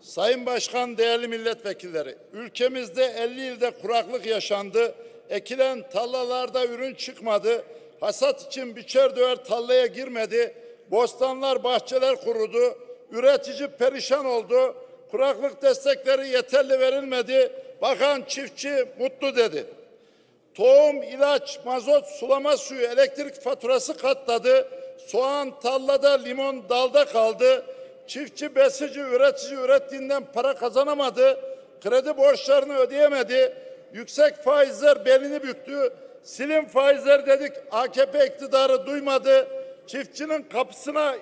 Sayın Başkan, değerli milletvekilleri, ülkemizde 50 ilde kuraklık yaşandı. Ekilen tarlalarda ürün çıkmadı. Hasat için biçer döver tarlaya girmedi. Bostanlar, bahçeler kurudu. Üretici perişan oldu. Kuraklık destekleri yeterli verilmedi. Bakan çiftçi mutlu dedi. Tohum, ilaç, mazot, sulama suyu, elektrik faturası katladı. Soğan tarlada, limon dalda kaldı. Çiftçi, besici, üretici ürettiğinden para kazanamadı. Kredi borçlarını ödeyemedi. Yüksek faizler belini büktü. Silin faizler dedik, AKP iktidarı duymadı. Çiftçinin kapısına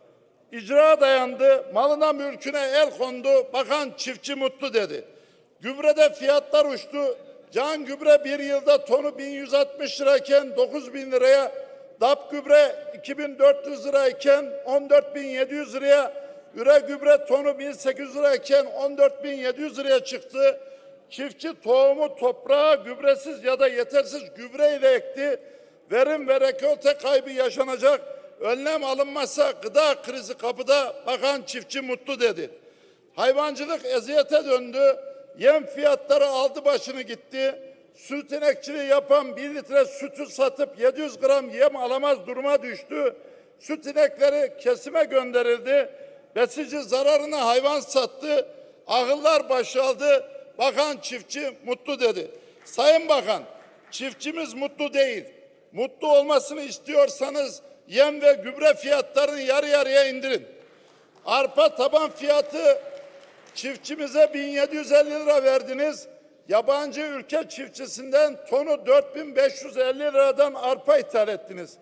icra dayandı. Malına mülküne el kondu. Bakan çiftçi mutlu dedi. Gübrede fiyatlar uçtu. Can gübre bir yılda tonu 1160 lirayken 9.000 liraya, DAP gübre 2400 lirayken 14.700 liraya, üre gübre tonu 1800 lirayken 14.700 liraya çıktı. Çiftçi tohumu toprağa gübresiz ya da yetersiz gübreyle ekti. Verim ve rekolte kaybı yaşanacak. Önlem alınmazsa gıda krizi kapıda. Bakan çiftçi mutlu dedi. Hayvancılık eziyete döndü. Yem fiyatları aldı başını gitti. Süt inekçiliği yapan 1 litre sütü satıp 700 gram yem alamaz duruma düştü. Süt inekleri kesime gönderildi. Besici zararına hayvan sattı. Ahıllar boşaldı. Bakan çiftçi mutlu dedi. Sayın Bakan, çiftçimiz mutlu değil. Mutlu olmasını istiyorsanız yem ve gübre fiyatlarını yarı yarıya indirin. Arpa taban fiyatı çiftçimize 1750 lira verdiniz. Yabancı ülke çiftçisinden tonu 4550 liradan arpa ithal ettiniz.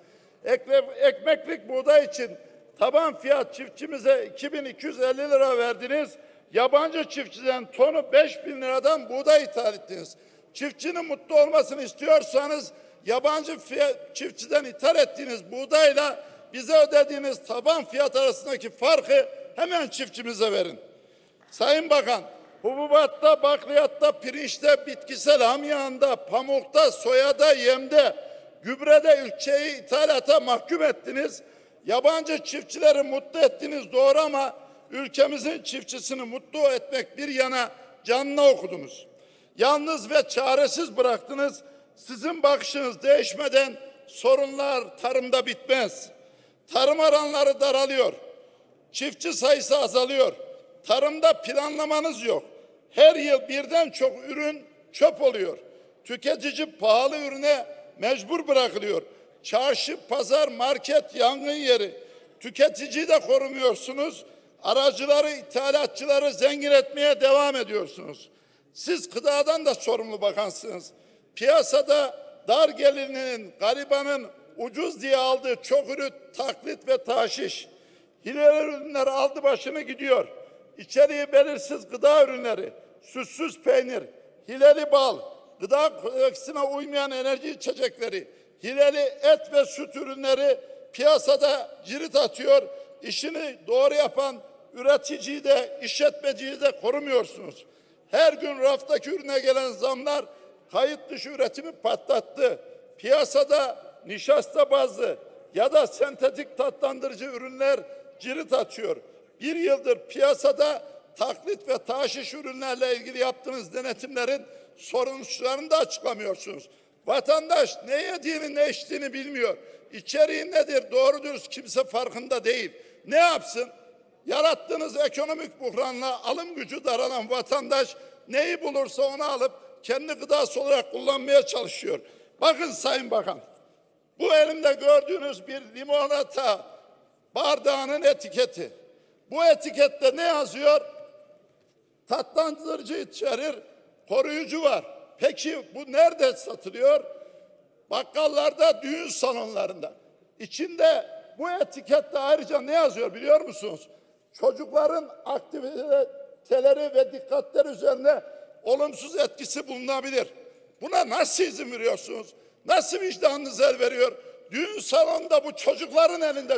Ekmeklik buğday için taban fiyat çiftçimize 2250 lira verdiniz. Yabancı çiftçiden tonu 5000 liradan buğday ithal ettiniz. Çiftçinin mutlu olmasını istiyorsanız yabancı çiftçiden ithal ettiğiniz buğdayla bize ödediğiniz taban fiyat arasındaki farkı hemen çiftçimize verin. Sayın Bakan, hububatta, bakliyatta, pirinçte, bitkisel hamyağında, pamukta, soyada, yemde, gübrede ülkeyi ithalata mahkum ettiniz. Yabancı çiftçileri mutlu ettiniz doğru ama ülkemizin çiftçisini mutlu etmek bir yana canına okudunuz. Yalnız ve çaresiz bıraktınız. Sizin bakışınız değişmeden sorunlar tarımda bitmez. Tarım alanları daralıyor. Çiftçi sayısı azalıyor. Tarımda planlamanız yok. Her yıl birden çok ürün çöp oluyor. Tüketici pahalı ürüne mecbur bırakılıyor. Çarşı, pazar, market, yangın yeri. Tüketiciyi de korumuyorsunuz. Aracıları, ithalatçıları zengin etmeye devam ediyorsunuz. Siz gıdadan da sorumlu bakansınız. Piyasada dar gelirlinin, garibanın ucuz diye aldığı çok ürün taklit ve taşiş. Hileli ürünler aldı başını gidiyor. İçeriği belirsiz gıda ürünleri, sütsüz peynir, hileli bal, gıda kodeksine uymayan enerji içecekleri, hileli et ve süt ürünleri piyasada cirit atıyor. İşini doğru yapan üreticiyi de, işletmeciyi de korumuyorsunuz. Her gün raftaki ürüne gelen zamlar kayıt dışı üretimi patlattı. Piyasada nişasta bazlı ya da sentetik tatlandırıcı ürünler cirit atıyor. Bir yıldır piyasada taklit ve taşiş ürünlerle ilgili yaptığınız denetimlerin sonuçlarını da açıklamıyorsunuz. Vatandaş ne yediğini ne içtiğini bilmiyor. İçeriği nedir doğru dürüst kimse farkında değil. Ne yapsın? Yarattığınız ekonomik buhranla alım gücü daralan vatandaş neyi bulursa onu alıp kendi gıdası olarak kullanmaya çalışıyor. Bakın Sayın Bakan, bu elimde gördüğünüz bir limonata bardağının etiketi. Bu etikette ne yazıyor? Tatlandırıcı içerir, koruyucu var. Peki bu nerede satılıyor? Bakkallarda, düğün salonlarında. İçinde bu etikette ayrıca ne yazıyor biliyor musunuz? Çocukların aktiviteleri ve dikkatleri üzerine olumsuz etkisi bulunabilir. Buna nasıl izin veriyorsunuz? Nasıl vicdanınız el veriyor? Düğün salonunda bu çocukların elinde,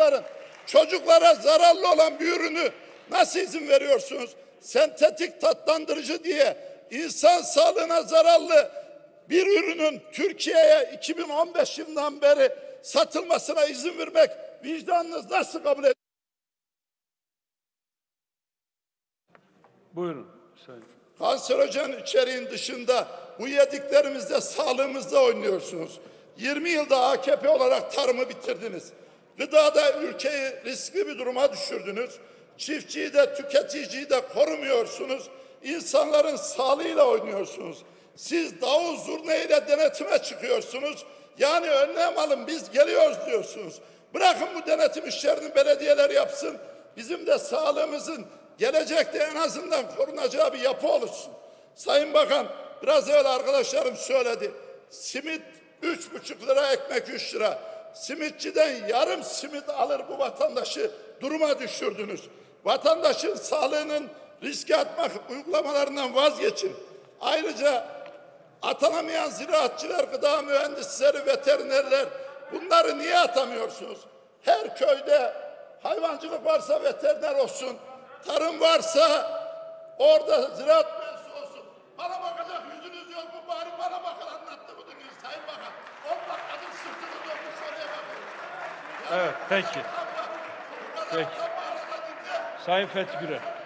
çocuklara zararlı olan bir ürünü nasıl izin veriyorsunuz? Sentetik tatlandırıcı diye insan sağlığına zararlı bir ürünün Türkiye'ye 2015 yılından beri satılmasına izin vermek vicdanınız nasıl kabul ediyor? Buyurun Sayın. Kanserojen içeriğin dışında bu yediklerimizde sağlığımızda oynuyorsunuz. 20 yılda AKP olarak tarımı bitirdiniz. Gıdada ülkeyi riskli bir duruma düşürdünüz. Çiftçiyi de tüketiciyi de korumuyorsunuz. İnsanların sağlığıyla oynuyorsunuz. Siz davul zurna ile denetime çıkıyorsunuz. Yani önlem alın biz geliyoruz diyorsunuz. Bırakın bu denetim işlerini belediyeler yapsın. Bizim de sağlığımızın gelecekte en azından korunacağı bir yapı oluşsun. Sayın Bakan biraz evvel arkadaşlarım söyledi. Simit 3,5 lira, ekmek 3 lira. Simitçiden yarım simit alır bu vatandaşı duruma düşürdünüz. Vatandaşın sağlığının riske atmak uygulamalarından vazgeçin. Ayrıca atanamayan ziraatçılar, gıda mühendisleri, veterinerler bunları niye atamıyorsunuz? Her köyde hayvancılık varsa veteriner olsun. Tarım varsa orada ziraat mühendisi olsun. Bana bakacak yüzünüz yok mu? Bari bana bakın anlattı bu dünyayı Sayın Bakan. 10 dakikadır sırtını dönmüş oraya bakıyoruz. Evet peki. Peki. Sayın Fethi Gürer.